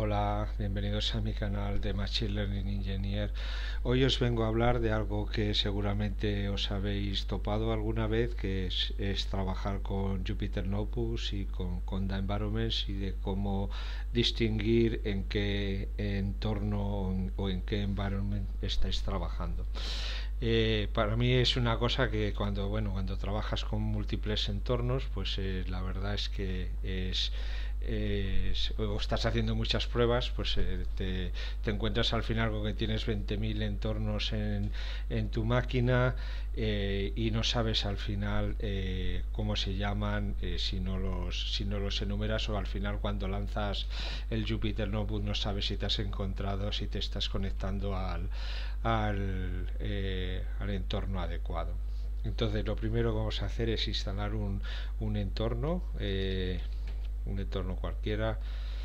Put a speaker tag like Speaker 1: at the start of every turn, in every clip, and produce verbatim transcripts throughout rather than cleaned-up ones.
Speaker 1: Hola, bienvenidos a mi canal de Machine Learning Engineer. Hoy os vengo a hablar de algo que seguramente os habéis topado alguna vez, que es, es trabajar con Jupyter Notebooks y con Conda Environments, y de cómo distinguir en qué entorno o en qué environment estáis trabajando. Eh, para mí es una cosa que cuando bueno cuando trabajas con múltiples entornos, pues eh, la verdad es que es eh, o estás haciendo muchas pruebas, pues eh, te, te encuentras al final con que tienes veinte mil entornos en, en tu máquina, eh, y no sabes al final eh, cómo se llaman, eh, si, no los, si no los enumeras, o al final cuando lanzas el Jupyter Notebook no sabes si te has encontrado, si te estás conectando al, al, eh, al entorno adecuado. Entonces lo primero que vamos a hacer es instalar un, un entorno, eh, un entorno cualquiera,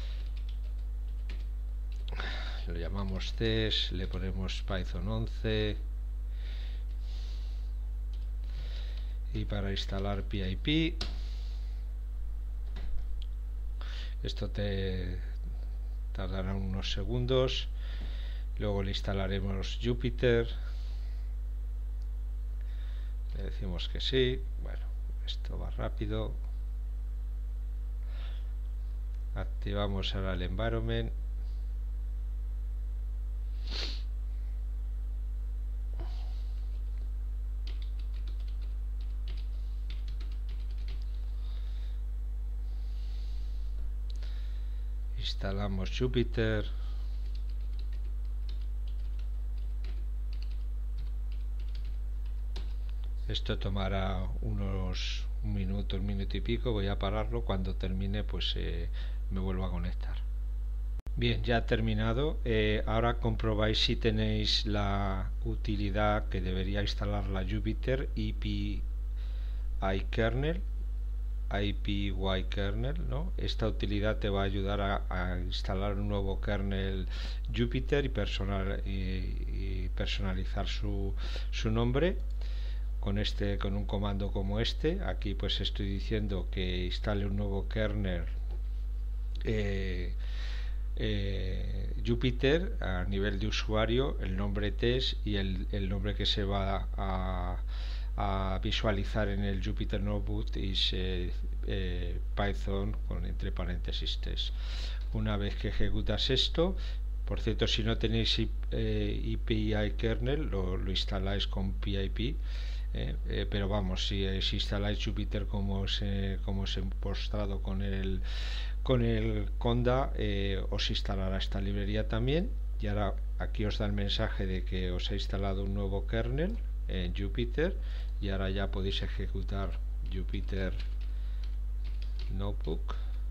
Speaker 1: lo llamamos test, le ponemos Python once, y para instalar P I P, esto te tardará unos segundos. Luego le instalaremos Jupyter, le decimos que sí. Bueno, esto va rápido. Activamos ahora el environment. Instalamos Jupyter. Esto tomará unos un minuto, un minuto y pico. Voy a pararlo. Cuando termine, pues eh, me vuelvo a conectar. Bien, ya ha terminado. Eh, ahora comprobáis si tenéis la utilidad que debería instalar la Jupyter I P I kernel, I P Y kernel, ¿no? Esta utilidad te va a ayudar a, a instalar un nuevo kernel Jupyter y, personal, y, y personalizar su, su nombre con este con un comando como este. Aquí pues estoy diciendo que instale un nuevo kernel eh, eh, Jupyter a nivel de usuario, el nombre test y el, el nombre que se va a, a visualizar en el Jupyter Notebook es eh, eh, Python con entre paréntesis test. Una vez que ejecutas esto, por cierto, si no tenéis eh, I P I kernel, lo, lo instaláis con P I P. Eh, eh, pero vamos, si, eh, si instaláis Jupyter como os, eh, como os he mostrado con el con el Conda, eh, os instalará esta librería también. Y ahora aquí os da el mensaje de que os ha instalado un nuevo kernel en Jupyter, y ahora ya podéis ejecutar Jupyter Notebook.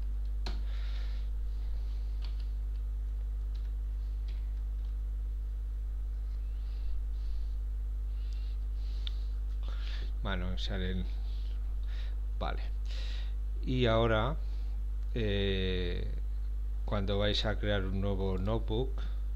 Speaker 1: Bueno, salen. Vale. Y ahora, eh, cuando vais a crear un nuevo notebook,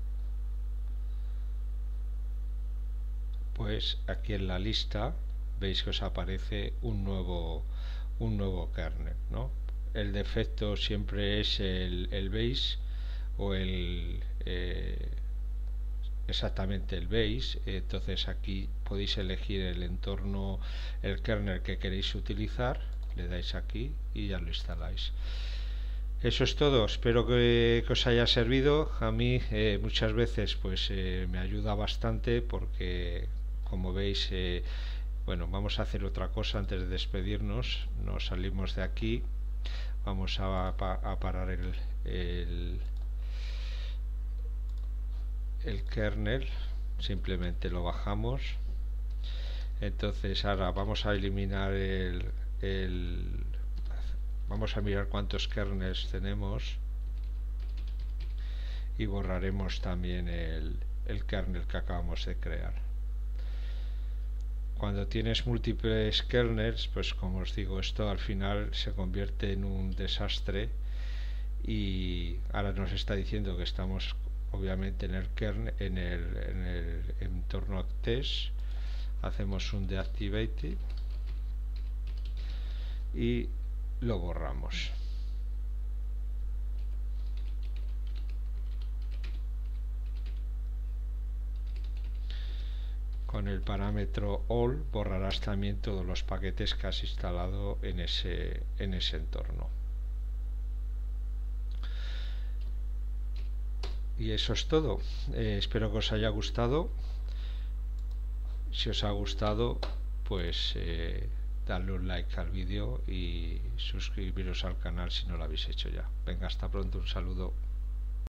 Speaker 1: pues aquí en la lista veis que os aparece un nuevo un nuevo kernel, ¿no? El defecto siempre es el, el base o el eh, exactamente el base. Entonces aquí podéis elegir el entorno, el kernel que queréis utilizar, le dais aquí y ya lo instaláis. Eso es todo. Espero que, que os haya servido. A mí eh, muchas veces pues eh, me ayuda bastante, porque como veis, eh, bueno, vamos a hacer otra cosa antes de despedirnos. Nos salimos de aquí. Vamos a, a parar el, el, el kernel. Simplemente lo bajamos. Entonces ahora vamos a eliminar el, el vamos a mirar cuántos kernels tenemos y borraremos también el, el kernel que acabamos de crear. Cuando tienes múltiples kernels, pues como os digo, esto al final se convierte en un desastre. Y ahora nos está diciendo que estamos obviamente en el kernel, en el, en el entorno test. Hacemos un deactivate y lo borramos. con el parámetro all borrarás también todos los paquetes que has instalado en ese, en ese entorno. Y eso es todo. Eh, espero que os haya gustado. Si os ha gustado, pues eh, darle un like al vídeo y suscribiros al canal si no lo habéis hecho ya. Venga, hasta pronto, un saludo.